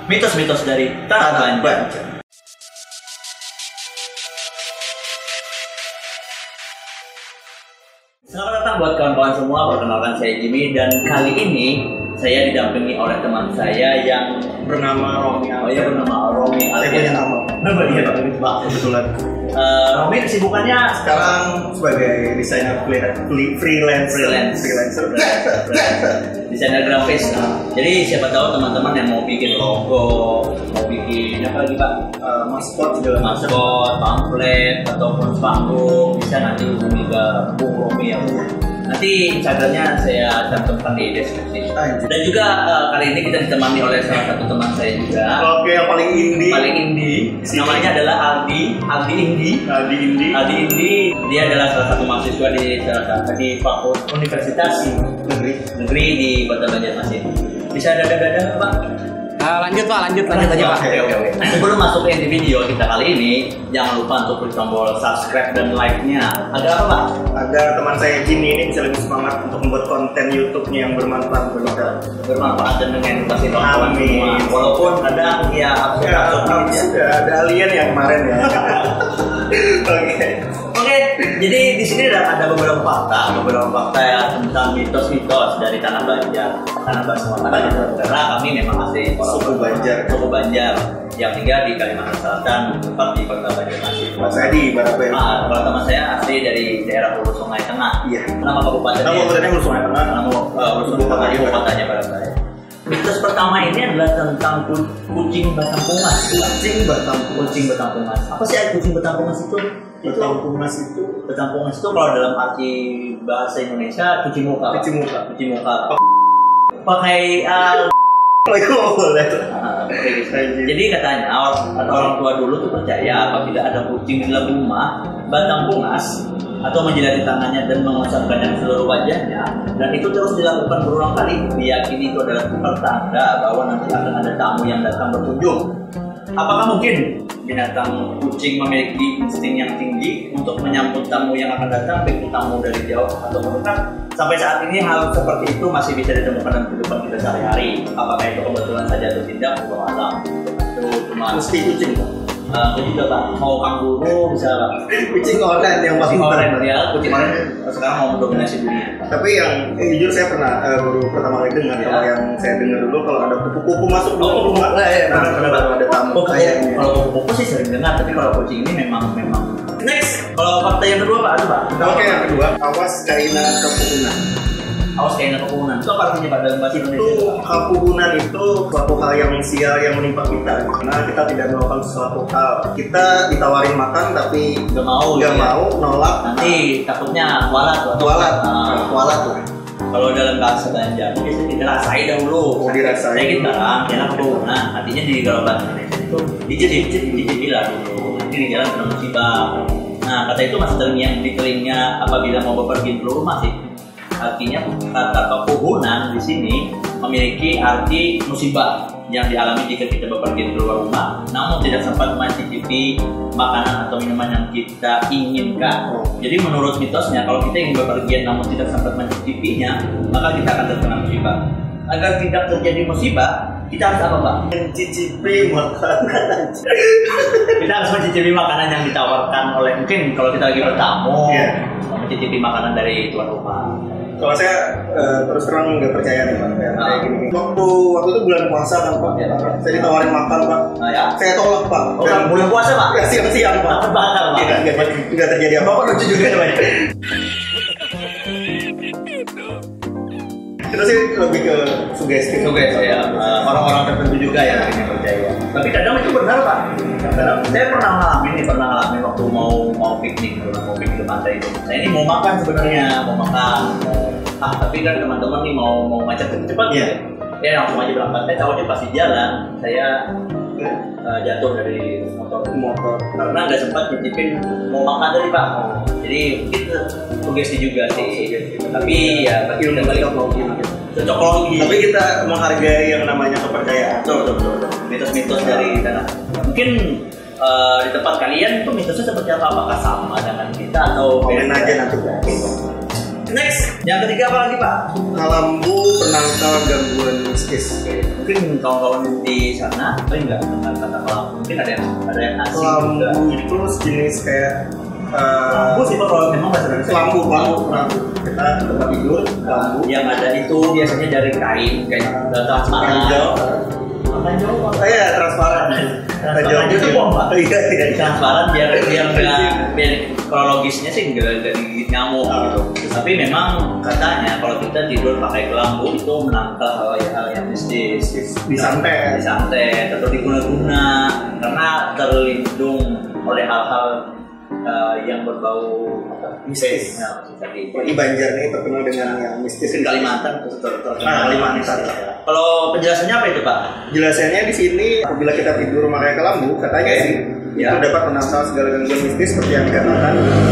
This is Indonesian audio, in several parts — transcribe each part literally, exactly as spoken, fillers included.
mitos-mitos dari Tanah Banjar. Selamat datang buat kawan-kawan semua, perkenalkan saya Jimmy dan kali ini saya didampingi oleh teman saya yang bernama Romi. Oh ya, bernama Romi. Saya punya nama. Nama dia Pak. Kebetulan. Uh, Romi kesibukannya sekarang sebagai desainer freelance, freelance, freelance, freelancer, desainer grafis. Nah, jadi siapa tahu teman-teman yang mau bikin logo, mau bikin apa lagi Pak? Uh, maskot juga, maskot, pamflet ataupun spanduk, bisa nanti hubungi ke Bung Romi ya. Nanti Instagramnya saya cantumkan di deskripsi. Dan juga uh, kali ini kita ditemani oleh salah satu teman saya juga. Oke, yang paling indie. Paling indie. Namanya adalah Aldi. Aldi Indi. Aldi Indi. Aldi Indi. Dia adalah salah satu mahasiswa di salah satu di Fakultas Universitas Negeri Negeri di Kota Banjarmasin. Bisa dada-dada Pak? Uh, lanjut Pak, lanjut, lanjut aja Pak. Oke, oke, oke. Sebelum masuk ke inti video kita kali ini, jangan lupa untuk klik tombol subscribe dan like-nya. Agar apa Pak? Agar teman saya Jimmy ini bisa lebih semangat untuk membuat konten YouTube-nya yang bermanfaat bermanfaat, bermanfaat dan mengedukasi kawan-kawan semua. Walaupun kadang ya absurd ya, sudah ada alien yang kemarin ya. Oke. Oke, jadi di sini ada, ada beberapa fakta, beberapa fakta ya tentang mitos-mitos dari Tanah Banjar, Tanah Banjar, karena kami memang asli suku Banjar, suku Banjar yang tinggal di Kalimantan Selatan, tempat di Kota Banjarmasin. Kalau saya di Barabaya. Nah, kalau teman saya asli dari daerah Hulu Sungai Tengah. Iya. Nama kabupatennya? Nama kabupatennya Hulu Sungai Tengah. Nama Hulu Sungai Tengah, ibukotanya Barabaya. Mitos pertama ini adalah tentang kucing batang pungas. Kucing batang kucing batang pungas. Apa sih kucing batang pungas itu? Batang pungas itu, batang pungas itu kalau dalam arti bahasa Indonesia cuci muka. Cuci muka. Cuci muka. Pakai uh, boleh. Jadi katanya atau orang tua dulu tuh percaya apabila ada kucing di dalam rumah batang pungas atau menjilati tangannya dan mengusapkannya seluruh wajahnya, dan itu terus dilakukan berulang kali, diyakini itu adalah pertanda bahwa nanti akan ada tamu yang datang berkunjung. Apakah mungkin binatang kucing memiliki insting yang tinggi untuk menyambut tamu yang akan datang, baik tamu dari jauh atau mendekat? Sampai saat ini hal seperti itu masih bisa ditemukan dalam kehidupan kita sehari-hari. Apakah itu kebetulan saja atau tidak, Allah alam. Itu cuma mesti kucing. Uh, itu juga Pak, mau kanguru bisa Pak. Kucing oren yang kucing oren ya, kucing oren sekarang mau mendominasi dunia. Tapi yang eh, jujur saya pernah uh, baru pertama kali dengar. Ya. Kalau yang saya dengar dulu kalau ada kupu-kupu masuk ke oh, rumah, nah, ya, nah, benar, baru ada tamu. Oh, kayaknya. Kalau kupu-kupu sih sering dengar, tapi kalau kucing ini memang memang. Next, kalau fakta yang kedua Pak, ada Pak. Oke, yang kedua, awas kaina kepuhunan. Awas kaina kepuhunan. Itu apa artinya Pak dalam bahasa Indonesia? Itu kepuhunan itu suatu hal yang sial yang menimpa kita. Karena kita tidak melakukan sesuatu hal. Kita ditawarin makan tapi nggak mau, nggak ya. mau, nolak. Nanti takutnya kualat, kualat, nah, kualat tuh. Kalau dalam bahasa Banjar, biasanya kita rasai dahulu. Oh, dirasain. Saya kita kan, jalan kepuhunan. Artinya di dalam bahasa Indonesia itu dicicip, dicicip lah dulu. Nanti di jalan kena musibah. Nah, kata itu masih terngiang di telinga apabila mau bepergian keluar rumah sih. Artinya kata kepuhunan di sini memiliki arti musibah yang dialami jika kita bepergian keluar rumah, namun tidak sempat mencicipi makanan atau minuman yang kita inginkan. Jadi menurut mitosnya, kalau kita ingin bepergian namun tidak sempat mencicipinya, maka kita akan terkena musibah. Agar tidak terjadi musibah, kita harus apa Pak? Mencicipi makanan. Kita harus mencicipi makanan yang ditawarkan oleh, mungkin kalau kita lagi bertamu, yeah. mencicipi makanan dari tuan rumah. Kalau saya uh, terus terang nggak percaya nih Pak, kayak nah. gini. Waktu waktu itu bulan puasa kan Pak, ya, ya. Saya ditawarin makan Pak, nah, ya. Saya tolak Pak. Oh, dan bulan puasa Pak? Ya siang-siang Pak. Bakal Pak. Tidak, tidak, tidak terjadi apa-apa. Lucu juga namanya. Itu sih lebih ke sugesti. Sugesti ya. Orang-orang tertentu juga yang akhirnya percaya. Tapi kadang itu benar Pak. Kadang saya pernah ngalamin nih, pernah ngalamin waktu mau mau piknik, mau piknik ke pantai itu. Saya ini mau makan sebenarnya, mau makan. Ah tapi kan teman-teman nih mau mau macet cepat ya. Dia langsung aja berangkat. Saya tahunya pas di jalan saya uh, jatuh dari motor motor karena nggak sempat nyicipin mau makan tadi Pak. Jadi itu sugesti juga sih. Tapi ya bagi udah balik ke cocokologi. Tapi kita menghargai yang namanya kepercayaan. Betul betul betul. Mitos-mitos dari tanah. Mungkin uh, di tempat kalian itu mitosnya seperti apa? Apakah sama dengan kita atau komen aja nanti Pak. Next, yang ketiga apa lagi Pak? Kalambu penangkal gangguan psikis. Mungkin kawan-kawan di sana apa enggak dengan kata kelambu? Mungkin ada yang ada yang asing Kelambu juga. itu sejenis kayak uh, Kelambu sih Pak, kalau memang bahasa Indonesia kelambu, kelambu, kelambu. Kita tempat tidur, kelambu. yang ada itu biasanya dari kain kayak transparan. Hijau. Hijau Pak. Oh iya, transparan. Transparan itu bohong Pak. Iya, iya. Transparan biar biar nggak biar kronologisnya sih nggak nggak digigit nyamuk gitu. Tapi memang katanya kalau kita tidur pakai kelambu itu menangkal hal-hal yang mistis, Disantet. disantet atau diguna-guna karena terlindung oleh hal-hal uh, yang berbau apa Mistis. Nah, tadi. Ini Banjar nih terkenal dengan yang mistis. Mungkin Kalimantan ter- ter- terkenal Ah, Kalimantan. mistis, ya. Kalau penjelasannya apa itu Pak? Jelasannya di sini apabila kita tidur memakai kelambu, katanya Oke. sih Ya. itu dapat menangkal segala gangguan mistis seperti yang dikatakan.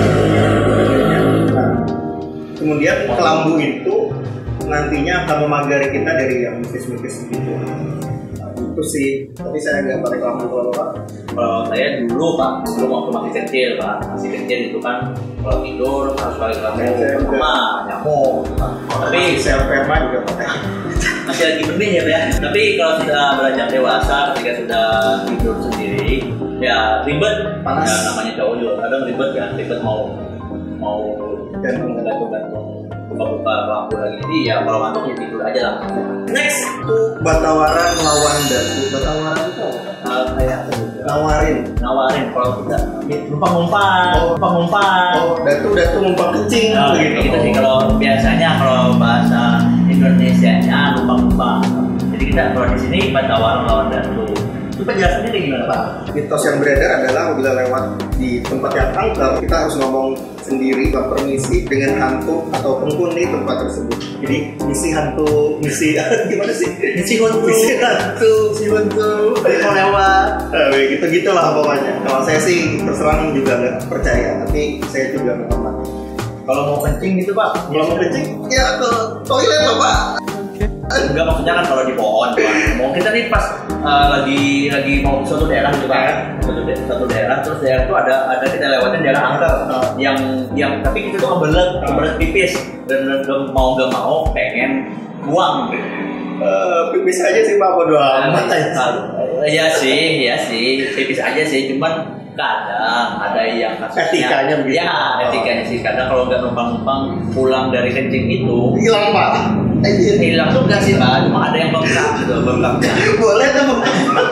Nah, kemudian kelambu itu nantinya akan memagari kita dari yang mistis-mistis gitu. Nah, itu sih. Tapi saya nggak pakai kelambu kalau Bapak. Kalau saya dulu Pak, dulu waktu masih kecil Pak, masih kecil itu kan kalau tidur harus pakai kelambu Saya juga. sama nyamuk. Pak. Tapi saya perma juga pakai. masih lagi benih ya Pak ya. Tapi kalau sudah beranjak dewasa, ketika sudah tidur sendiri, ya ribet. Panas. Ya, namanya cowok juga kadang ribet kan, ribet mau mau Gantung. gantung-gantung buka-buka lampu lagi. Jadi ya kalau ngantuk ya tidur aja langsung. Next. Itu batawaran lawan datu. Batawaran itu apa? Uh, kayak apa gitu? Nawarin. Nawarin kalau kita numpang-numpang, Oh. numpang-numpang. Oh, datu datu numpang kencing Nah, begitu. gitu sih kalau biasanya kalau bahasa Indonesianya numpang-numpang. Jadi kita kalau di sini batawaran lawan datu. Itu penjelasannya kayak gimana Pak? Mitos yang beredar adalah apabila lewat di tempat yang angker, kita harus ngomong sendiri buat permisi dengan hantu atau penghuni tempat tersebut. Jadi misi hantu, misi gimana sih? Misi hantu. misi hantu, misi hantu. Mau lewat. Nah, gitu gitulah pokoknya. Kalau saya sih terserang juga nggak percaya, tapi saya juga menghormati. Kalau mau kencing gitu Pak? Kalau mau kencing, ya ke toilet loh Pak. Enggak, maksudnya kan kalau di pohon Pak. Mau kita nih pas uh, lagi lagi mau ke suatu daerah gitu Pak. Suatu, da- suatu daerah terus daerah itu ada ada kita lewatin daerah angker Oh. yang yang tapi kita tuh kebelet kebelet pipis dan, dan, dan mau gak mau pengen buang. Eh, pipis aja sih Pak, bodo amat aja. Iya sih, iya sih, pipis aja sih, cuman kadang ada yang kasusnya Etikanya begitu. ya etikanya sih kadang kalau nggak numpang-numpang pulang dari kencing itu Hilang Pak. Anjir. hilang tuh nggak sih Pak, cuma ada yang bengkak gitu bengkaknya. Boleh tuh Bang.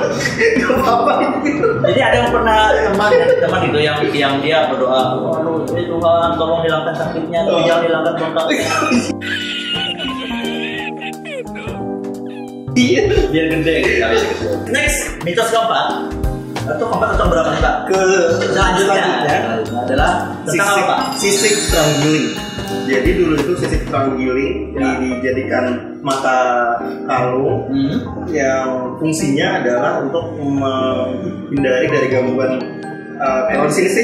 Gak apa-apa gitu. Jadi ada yang pernah teman teman itu yang yang dia berdoa, aduh ya Tuhan tolong hilangkan sakitnya, tapi Oh. jangan hilangkan bengkaknya. Iya. Biar gede gitu. Next, mitos keempat. Atau keempat atau berapa nih Pak? Ke Selanjutnya selanjutnya adalah tentang apa Pak? sisik terenggiling. Jadi dulu itu sisik terenggiling Ya. dijadikan mata kalung Hmm. yang fungsinya adalah untuk menghindari dari gangguan uh, kalau di sini sih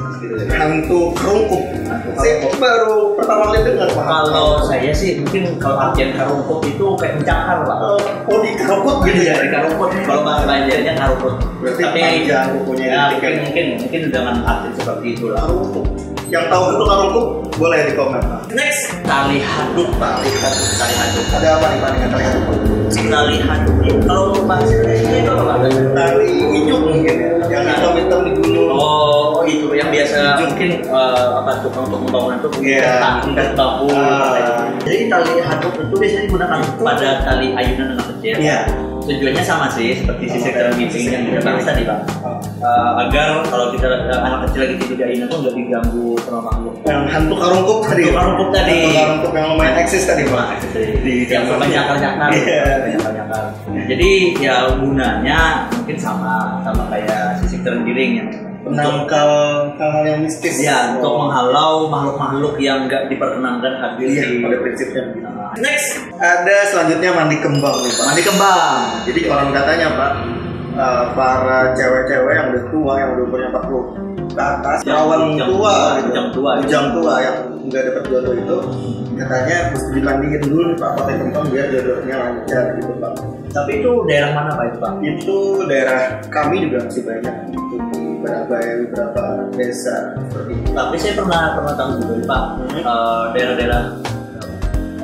hantu kerungkup. Saya baru pertama kali dengar Pak. Kalau saya sih mungkin kalau artian karungkut itu kayak mencakar Pak. Oh di kerungkup gitu ya? Dari karungkut. Kalau bahasa Banjarnya karungkut. Berarti Tapi panjang kukunya ya, di mungkin, mungkin mungkin dengan arti seperti itulah. Karungkup. Yang tahu itu karungkup boleh di komen Pak. Next, tali haduk Pak. Tali haduk, tali haduk. Ada apa nih Pak dengan tali haduk? Tali haduk ini kalau bahasa Indonesia itu apa Pak? Tali ijuk mungkin ya, yang hitam-hitam di gunung. Oh, itu yang biasa mungkin eh, apa tukang untuk pembangunan itu Iya. tingkat bambu. Ah. Jadi tali haduk itu biasanya digunakan pada tali ayunan anak kecil. Iya. Tujuannya sama sih seperti Sama sisik kayak dan giling yang kita bahas tadi Pak. Oh. Eh, agar kalau kita eh, anak kecil lagi tidur di ayunan tuh nggak diganggu sama makhluk. Yang hantu karungkup tadi. Hantu karungkup tadi. Hantu karungkup yang lumayan eksis tadi Pak. Di yang Di- banyak nyakar-nyakar. Iya. Nyakar-nyakar. Jadi ya gunanya mungkin sama sama kayak sisik terenggiling yang Penangkal hal-hal yang mistis. ya untuk Oh. menghalau makhluk-makhluk yang nggak diperkenankan hadir Iya, di pada prinsipnya. Nah, next, Ada selanjutnya mandi kembang nih Pak. mandi kembang. Jadi konon katanya Pak, eh, para cewek-cewek yang udah tua, yang udah umurnya empat puluh ke atas, Bujang- perawan bujang tua, tua, gitu. bujang tua. bujang tua yang nggak dapat jodoh itu, katanya mesti dimandiin dulu nih Pak, pakai kembang biar jodohnya lancar gitu Pak. Tapi itu daerah mana Pak itu Pak? Itu daerah kami juga masih banyak gitu, di beberapa beberapa desa seperti itu. Tapi saya pernah pernah tahu juga Pak, Hmm. eh, daerah-daerah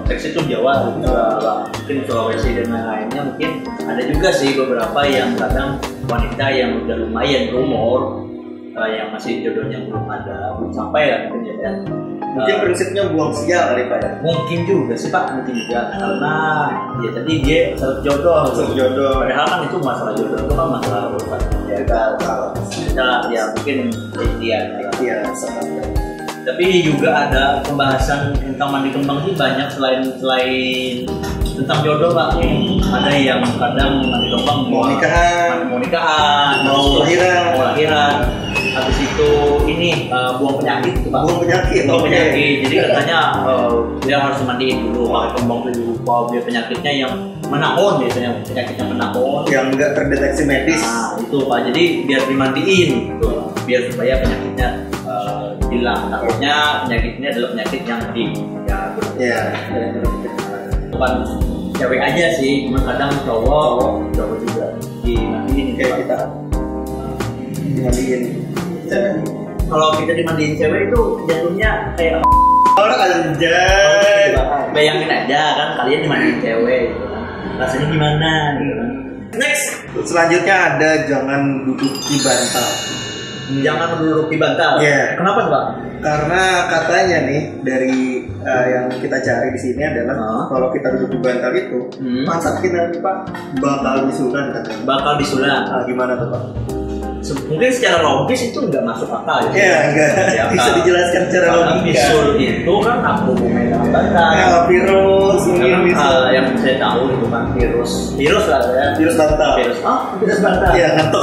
konteksnya itu Jawa gitu, uh, mungkin Sulawesi dan lain-lainnya mungkin ada juga sih beberapa yang kadang wanita yang udah lumayan umur uh, yang masih jodohnya belum ada belum sampai lah mungkin ya. Mungkin uh, prinsipnya buang sial kali Pak ya? Mungkin juga sih Pak, mungkin juga karena ya tadi dia seret jodoh, seret jodoh. Padahal kan itu masalah jodoh itu kan masalah urusan ya kalau kita ya mungkin ikhtiar ya sama. Tapi juga ada pembahasan tentang mandi kembang sih banyak selain selain tentang jodoh Pak. Ada yang kadang mandi kembang mau nikahan, mau nikahan, mau lahiran, mau lahiran. Habis itu ini uh, buang penyakit tuh Pak. Buang penyakit, buang okay. penyakit. Jadi katanya uh, dia harus mandiin dulu pakai kembang dulu. Bahwa dia penyakitnya yang menahun biasanya penyakitnya menahun. Yang enggak terdeteksi medis. Nah itu Pak. Jadi biar dimandiin gitu. Biar supaya penyakitnya uh, hilang. Takutnya penyakit ini adalah penyakit yang di ya, ya. bukan cewek aja sih, cuma kadang cowok cowok juga dimandiin kayak kita dimandiin cewek. Kalau kita dimandiin cewek itu jatuhnya kayak orang anjay. Bayangin aja kan kalian dimandiin cewek gitu kan. Rasanya gimana gitu kan. Next, selanjutnya ada jangan duduk di bantal. Jangan duduk di bantal. Yeah. Kenapa Pak? Karena katanya nih dari uh, yang kita cari di sini adalah uh. kalau kita duduk di bantal itu, hmm. masa kita Pak bakal bisulan katanya. Bakal bisulan. Ah, gimana tuh Pak? Mungkin secara logis itu nggak masuk akal ya. Iya, enggak. Ya, bisa dijelaskan secara logis. Bisul itu kan apa hubungannya dengan bantal? Ya, virus, mungkin hal yang saya tahu itu kan virus. Virus lah ya. Virus bantal. Virus. Oh, virus bantal. Iya, ngantuk.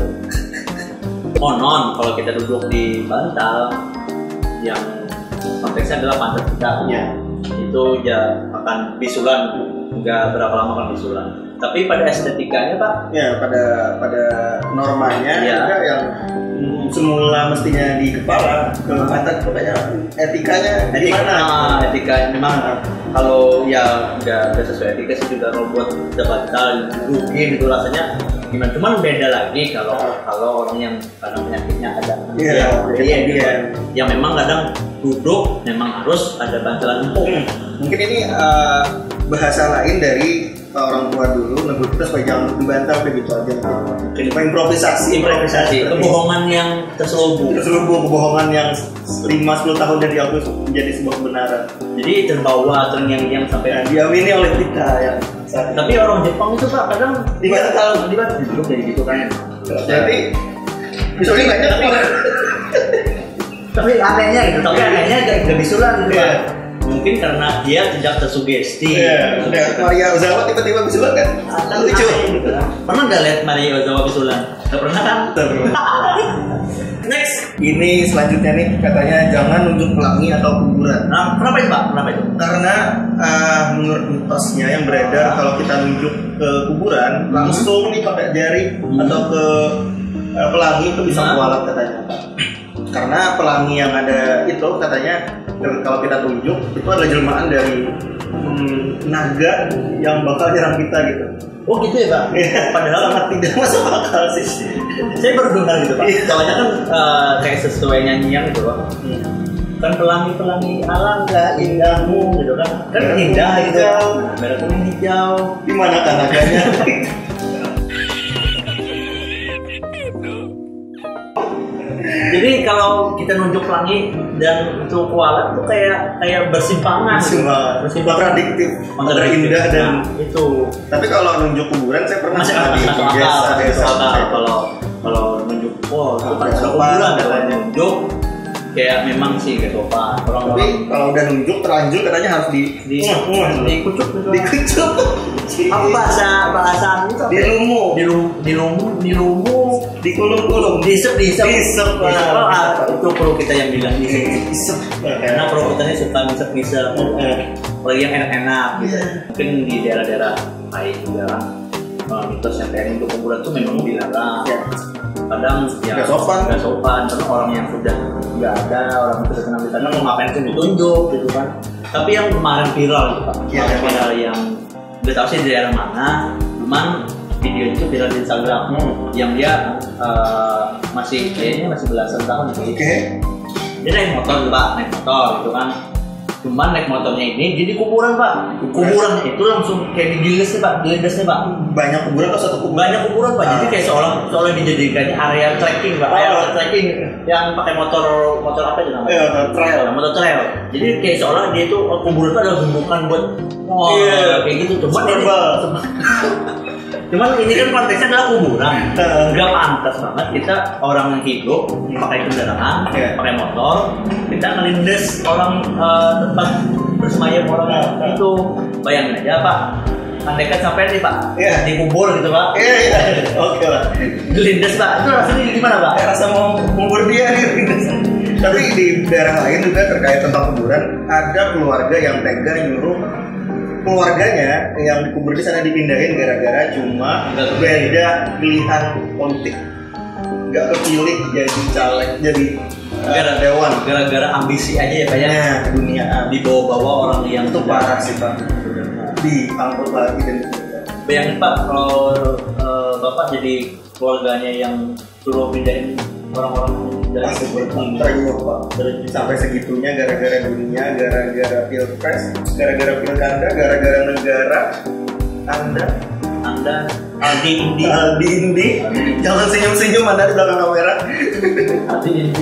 Konon kalau kita duduk di bantal yang konteksnya adalah pantat kita, ya. Itu ya akan bisulan, nggak berapa lama akan bisulan. Tapi pada estetikanya Pak, ya pada pada normanya ya. Juga yang semula mestinya di kepala ke pantat katanya etikanya di mana? Ah, etika memang kalau ya nggak sesuai etika sih juga robot bantal rugi gitu rasanya. Gimana? Cuman beda lagi kalau kalau orang yang kadang penyakitnya ada, yeah, ya, yeah, ya, yeah. yang memang kadang duduk memang harus ada bantalan empuk. Hmm. Mungkin ini uh, bahasa lain dari orang tua dulu negur kita supaya jangan duduk di bantal kayak gitu aja. Kayak improvisasi, improvisasi, kebohongan yang terselubung, terselubung kebohongan yang lima sepuluh tahun dan diakui menjadi sebuah kebenaran. Jadi terbawa terngiang-ngiang sampai nah, diamini oleh kita ya. Tapi orang Jepang itu Pak kadang di bantal di bantal duduk kayak gitu kan. Jadi misalnya banyak tapi tapi anehnya gitu, tapi anehnya gak bisulan gitu Pak. Mungkin karena dia tidak tersugesti. Iya. Maria Ozawa tiba-tiba bisulan kan? Lucu. Gitu. Pernah nggak lihat Maria Ozawa bisulan? Gak pernah kan? Next. Ini selanjutnya nih katanya jangan nunjuk pelangi atau kuburan. Nah, kenapa itu Pak? Kenapa itu? Karena uh, menurut mitosnya yang beredar ah. kalau kita nunjuk ke kuburan hmm. langsung nih pakai jari hmm. atau ke uh, pelangi itu bisa nah. kualat katanya Pak. Karena pelangi yang ada itu katanya kalau kita tunjuk itu adalah jelmaan dari hmm, naga yang bakal nyerang kita gitu. Oh gitu ya Pak? Padahal sangat tidak masuk akal sih. Saya baru dengar gitu Pak. Soalnya kan uh, kayak sesuai nyanyian gitu Pak. Hmm. Kan pelangi-pelangi alam gak indahmu gitu kan. Kan merah indah gitu. Nah, merah kuning hijau. Di mana kan naganya? Jadi kalau kita nunjuk pelangi dan itu kualat tuh kayak kayak bersimpangan, bersimpangan, kontradiktif, antara indah dan nah, itu. Tapi kalau nunjuk kuburan saya pernah masih di biasa kalau kalau nunjuk oh bukan kuburan kalau nunjuk kayak memang sih kayak sopan. Tapi kalau udah nunjuk terlanjur katanya harus di di dikucuk dikucuk. Apa bahasa bahasa itu? Dilumu, dilumu, dilumu, dikulum-kulum, disep, disep, disep. Itu perlu kita yang bilang disep, disep. Karena perlu kita suka disep, disep. Apalagi yang enak-enak. Mungkin di daerah-daerah lain juga kan. Mitos yang kayak untuk kuburan tuh memang dilarang. Kadang ya nggak sopan, nggak sopan. Karena orang yang sudah nggak ada, orang yang sudah kenal di sana mau ngapain pun ditunjuk gitu kan. Tapi yang kemarin viral itu Pak, ya, viral yang nggak tahu sih di daerah mana, cuman video itu viral di Instagram hmm. yang dia uh, masih kayaknya masih belasan tahun gitu. Oke. Okay. Dia naik motor tuh Pak, naik motor gitu kan. Cuman naik motornya ini jadi kuburan pak. Kuburan itu langsung kayak digiles nih pak, dilindas nih pak. Banyak kuburan atau satu kuburan? Banyak kuburan pak. Jadi kayak seolah seolah dijadikan area trekking pak. Area Oh. trekking yang pakai motor motor apa itu namanya? Iya, motor trail. Motor trail. Jadi kayak seolah dia itu oh, kuburan itu adalah tumbukan buat oh, Iya. kayak gitu. Cuman ini, Suburban. cuman ini kan konteksnya adalah kuburan. Heeh. Nggak pantas banget kita orang yang hidup pakai kendaraan, Iya. pakai motor, kita ngelindes orang eh, tempat bersemayam orang Nah, itu. Bayangin aja pak, andai kan sampai nih pak, Iya. dikubur gitu pak, Iya, iya. Oke lah. gelindes pak, itu rasanya gimana pak? Kayak rasa mau ngubur dia nih. Tapi di daerah lain juga terkait tentang kuburan, ada keluarga yang tega nyuruh keluarganya yang dikubur di sana dipindahin gara-gara cuma Nggak beda pilihan politik, nggak kepilih jadi caleg, jadi uh, Gara- dewan. Gara-gara ambisi aja ya pak ya, Nah, keduniaan dibawa-bawa orang yang itu parah sih pak. Diangkut lagi dan Bayangin pak, kalau eh, bapak jadi keluarganya yang suruh pindahin orang-orang dari masih kubur bertanya pak. Sampai segitunya gara-gara dunia, gara-gara pilpres, gara-gara pilkada, gara-gara negara. Anda Anda Aldi Indi Aldi Indi, jangan senyum-senyum Anda di belakang kamera. Aldi Indi.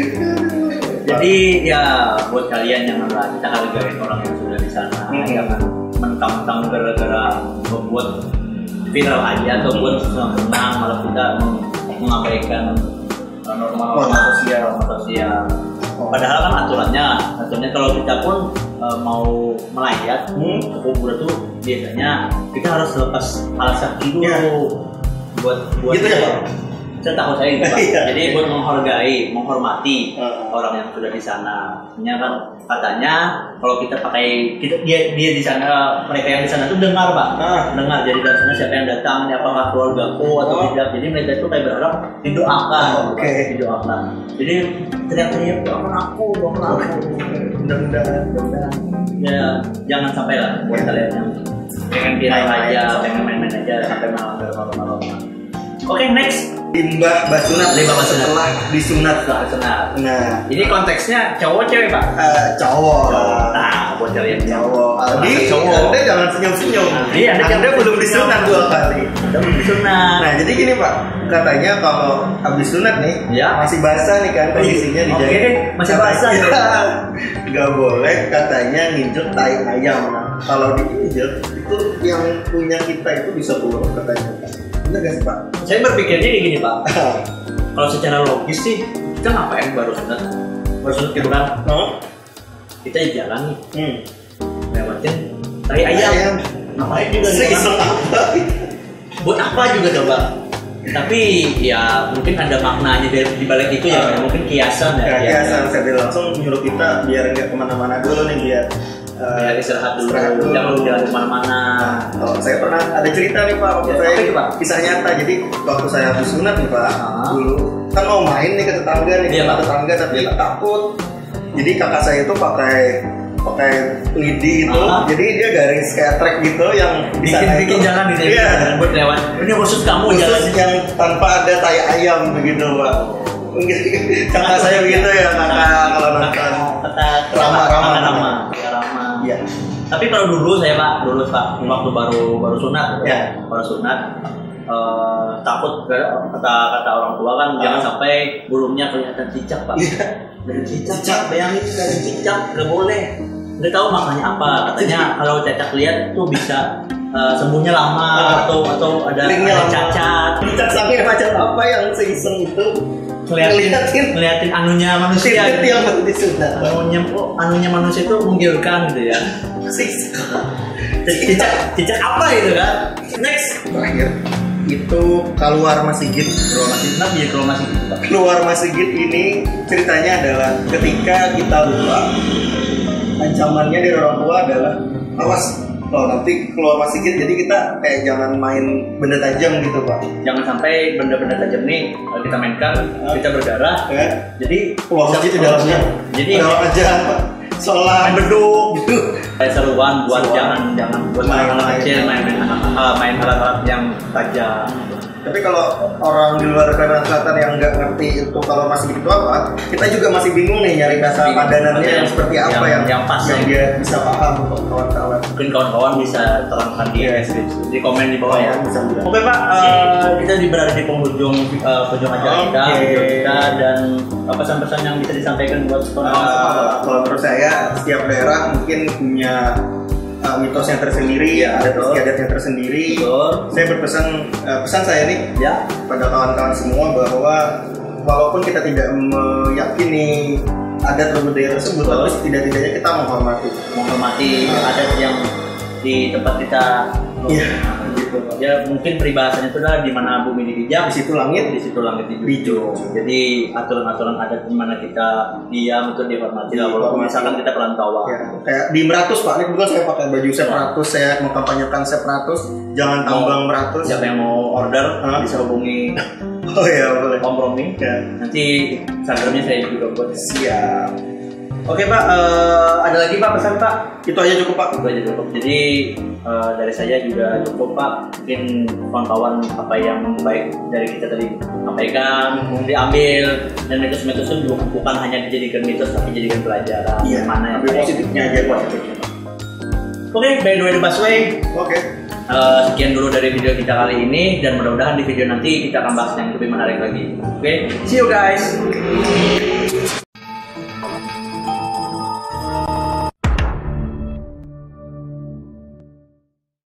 Jadi ya buat kalian yang merasa kita hargain orang yang sudah di sana, Hmm. jangan mentang-mentang gara-gara membuat viral aja atau buat senang malah kita mengabaikan uh, norma-norma Norma sosial, norma sosial. Padahal kan aturannya, aturannya kalau kita pun uh, mau melayat Hmm. ke kuburan tuh biasanya kita harus lepas alas kaki dulu Ya. buat buat Gitu ya, Pak? Saya takut saya gitu, Pak. Iya. Jadi buat menghargai, menghormati Uh. orang yang sudah di sana. Artinya kan katanya kalau kita pakai kita dia dia di sana, mereka yang di sana tuh dengar pak, Ah. dengar. Jadi dari sana siapa yang datang, ini apakah keluargaku atau Oh. tidak. Jadi mereka itu kayak berharap didoakan, Oh, oke. Pak. Didoakan. Jadi teriak-teriak doakan aku, doakan aku. Mudah-mudahan. Mudah-mudahan. Ya jangan sampai lah buat kalian yang pengen viral Main-main. aja, pengen main-main aja sampai melanggar norma-norma. Oke next, Limbah basunat, Limbah basunat. setelah disunat. setelah senat. Nah, Ini konteksnya cowok cewek pak? eh, cowok. Nah, buat kalian Cowok. Aldi, cowok. Anda jangan senyum-senyum. Iya, Anda Anda jangan belum senyum. disunat dua kali. Udah belum disunat. Nah, jadi gini Pak, katanya kalau habis sunat nih, Ya. masih basah nih kan kondisinya di Oke, jalan. masih basah ya. Gak boleh katanya nginjek tai ayam. Nah, kalau diinjek itu yang punya kita itu bisa keluar katanya. Benar gak sih Pak? Saya berpikirnya kayak gini pak. Kalau secara logis sih, kita ngapain baru sunat? Baru sunat gitu kan? Oh? Kita jalan nih, Hmm. lewatin tai ayam. Ngapain juga gitu kan? Seiseng apa? Buat apa juga coba? Tapi ya mungkin ada maknanya dari di balik itu ya, Ah. mungkin kiasan ya. Ya, ya. biasa saya langsung nyuruh kita biar nggak kemana-mana dulu nih biar eh, Biar istirahat dulu, istirahat dulu. jangan jalan kemana-mana. Oh, saya pernah ada cerita nih Pak, waktu Ya, saya apa itu, Pak? kisah nyata. Jadi waktu saya habis sunat nih Pak, Ah. dulu kan mau main nih ke tetangga nih, Iya, ke Pak. tetangga tapi takut. Jadi kakak saya itu pakai pakai lidi itu, Ah. jadi dia garis kayak trek gitu yang di Bikin sana bikin itu- jalan gitu Iya. ya, buat lewat. Ini khusus kamu jalan. Khusus yang tanpa ada tai ayam begitu Pak. Kakak saya begitu ya kakak kalau nonton. Kata Rama, Rama. Rama, ya Rama. Iya. Tapi kalau dulu saya pak, dulu pak, Hmm. waktu baru baru sunat, Ya. baru sunat, eh, takut kata kata orang tua kan Ah. jangan sampai burungnya kelihatan cicak pak. Iya. Dari cicak, cicak, bayangin dari cicak nggak boleh. Nggak tahu maknanya apa. Katanya kalau cacak lihat tuh bisa eh, sembuhnya lama Ah. atau atau ada, Linknya ada lama. cacat. Cicak sampai macam apa yang seiseng itu Ngeliatin, ngeliatin ngeliatin anunya manusia. titik yang baru disunat. Anunya, oh, anunya manusia itu menggiurkan gitu ya. Cicak, cicak apa itu kan? Next. Terakhir itu keluar masjid. Kalau masih sunat ya kalau masih gitu pak. Keluar masjid ini ceritanya adalah ketika kita lupa, ancamannya dari orang tua adalah awas kalau nanti keluar masjid, jadi kita kayak jangan main benda tajam gitu Pak. Jangan sampai benda-benda tajam nih eh, kita mainkan, kita berdarah. Ya. Jadi Keluar masjid di dalamnya. Jadi Dalam aja Pak. Sholat main beduk gitu. Kayak seruan buat Seruan. jangan jangan buat Main- anak-anak main. kecil main main anak- eh, main alat-alat yang tajam. Tapi kalau orang di luar Kalimantan Selatan yang nggak ngerti itu kalau masih itu apa, kita juga masih bingung nih nyari kata Bingung. padanannya Yang- yang seperti apa yang- yang yang pas, yang ya. dia bisa paham untuk kawan-kawan. Mungkin kawan-kawan bisa terangkan di Iya. deskripsi, di komen di bawah ya. Bisa, bisa. Oke Pak, eh, kita di berada di penghujung eh, penghujung acara kita, Oke. video kita, dan apa pesan-pesan yang bisa disampaikan buat kawan-kawan semua, Pak? Uh, kalau menurut saya setiap daerah mungkin punya uh, mitosnya tersendiri, Ya, adat betul. istiadatnya tersendiri. Betul. Saya berpesan uh, pesan saya nih Ya, pada kawan-kawan semua bahwa walaupun kita tidak meyakini adat dan budaya tersebut, Betul. tapi setidak-tidaknya kita menghormati. menghormati adat yang di tempat kita. Iya, gitu. Ya mungkin peribahasanya itu adalah di mana bumi dipijak, Di situ langit, di situ langit dijunjung. Jadi aturan-aturan adat di mana kita diam itu dihormati lah. Walaupun Dihormati. misalkan kita perantauan. ya, kayak di Meratus Pak, ini kebetulan saya pakai baju Sep Meratus, saya mengkampanyekan Sep Meratus, jangan tambang Meratus. Siapa yang mau order Hah? bisa hubungi Oh ya boleh. Om Romi. Ya. Nanti Instagramnya saya juga buat. Siap. Oke Pak, eh, ada lagi Pak pesan Pak? Itu aja cukup Pak. Itu aja cukup. Jadi eh, dari saya juga cukup Pak. Mungkin kawan-kawan apa yang baik dari kita tadi sampaikan, diambil, dan mitos-mitos itu bukan hanya dijadikan mitos tapi dijadikan pelajaran. Iya, Mana yang ambil baik. positifnya aja, positifnya. Oke, by the way the busway. Oke. Eh, sekian dulu dari video kita kali ini, dan mudah-mudahan di video nanti kita akan bahas yang lebih menarik lagi. Oke, see you guys.